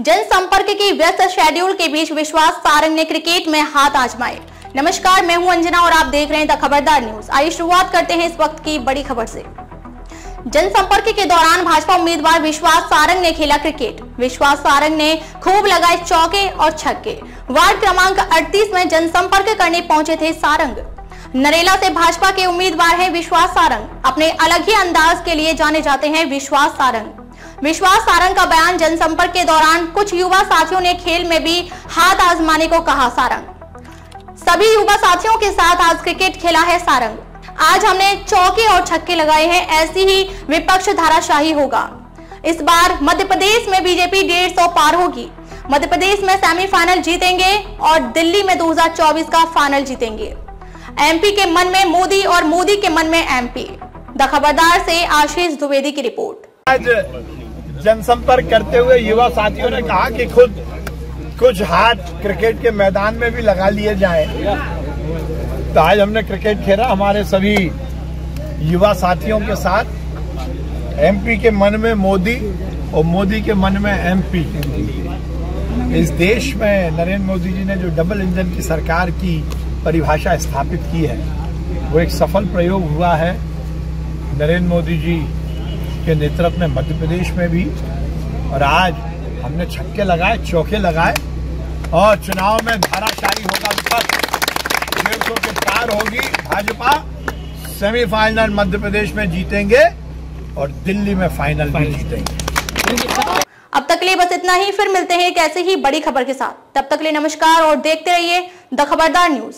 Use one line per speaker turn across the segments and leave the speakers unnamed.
जनसंपर्क की व्यस्त शेड्यूल के बीच विश्वास सारंग ने क्रिकेट में हाथ आजमाए। नमस्कार, मैं हूं अंजना और आप देख रहे हैं द खबरदार न्यूज। आइए शुरुआत करते हैं इस वक्त की बड़ी खबर से। जनसंपर्क के दौरान भाजपा उम्मीदवार विश्वास सारंग ने खेला क्रिकेट। विश्वास सारंग ने खूब लगाए चौके और छक्के। वार्ड क्रमांक 38 में जनसंपर्क करने पहुंचे थे सारंग। नरेला से भाजपा के उम्मीदवार हैं विश्वास सारंग। अपने अलग ही अंदाज के लिए जाने जाते हैं विश्वास सारंग। विश्वास सारंग का बयान जनसंपर्क के दौरान कुछ युवा साथियों ने खेल में भी हाथ आजमाने को कहा। सारंग सभी युवा साथियों के साथ आज क्रिकेट खेला है सारंग। आज हमने चौके और छक्के लगाए हैं, ऐसी ही विपक्ष धाराशाही होगा। इस बार मध्य प्रदेश में बीजेपी 150 पार होगी। मध्य प्रदेश में सेमीफाइनल जीतेंगे और दिल्ली में 2024 का फाइनल जीतेंगे। एमपी के मन में मोदी और मोदी के मन में एमपी। द खबरदार से आशीष द्विवेदी की रिपोर्ट।
आज जनसंपर्क करते हुए युवा साथियों ने कहा कि खुद कुछ हाथ क्रिकेट के मैदान में भी लगा लिए जाएं। तो आज हमने क्रिकेट खेला हमारे सभी युवा साथियों के साथ। एमपी के मन में मोदी और मोदी के मन में एमपी। इस देश में नरेंद्र मोदी जी ने जो डबल इंजन की सरकार की परिभाषा स्थापित की है, वो एक सफल प्रयोग हुआ है। नरेंद्र मोदी जी के नेतृत्व में मध्य प्रदेश में भी, और आज हमने छक्के लगाए, चौके लगाए और चुनाव में धाराशाही होगा विपक्ष। 150 के पार होगी भाजपा। सेमीफाइनल मध्य प्रदेश में जीतेंगे और दिल्ली में फाइनल भी जीतेंगे।
अब तक के लिए बस इतना ही, फिर मिलते हैं एक ऐसे ही बड़ी खबर के साथ। तब तक के लिए नमस्कार और देखते रहिए द खबरदार न्यूज।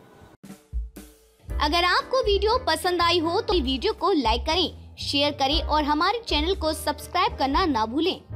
अगर आपको वीडियो पसंद आई हो तो वीडियो को लाइक करें, शेयर करें और हमारे चैनल को सब्सक्राइब करना ना भूलें।